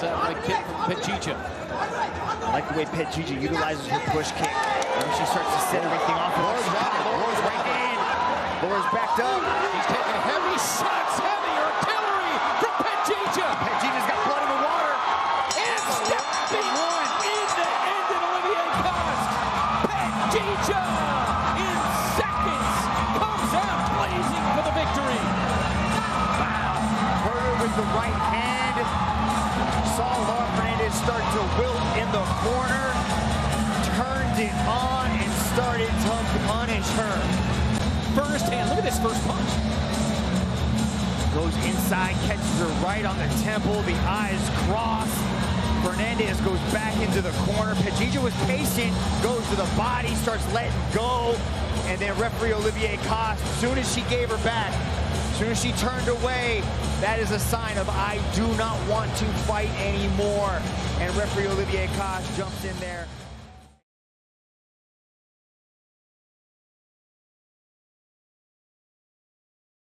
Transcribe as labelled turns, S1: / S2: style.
S1: that right kick from Pejic.
S2: I like the way Pejic utilizes her push kick. And she starts to set everything off. Laura's right in. Laura's backed up.
S1: She's taking heavy shots, heavy artillery from Pejic.
S2: Pejic's got blood in the water.
S1: And stepping one in the end of Olivier Coste. Pejic in seconds comes out blazing for the victory.
S2: Wow. Her with the right hand. Saw Laura Fernandez start to wilt in the corner. Turned it on and started to punish her.
S1: First hand, look at this first punch.
S2: Goes inside, catches her right on the temple, the eyes cross. Fernandez goes back into the corner. Pejic was patient, goes to the body, starts letting go. And then referee Olivier Coste, as soon as she gave her back, as soon as she turned away, that is a sign of I do not want to fight anymore. And referee Olivier Coste jumps in there.